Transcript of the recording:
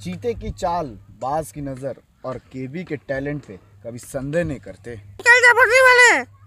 चीते की चाल, बाज की नजर और केबी के टैलेंट पे कभी संदेह नहीं करते। चल जा बकरी वाले।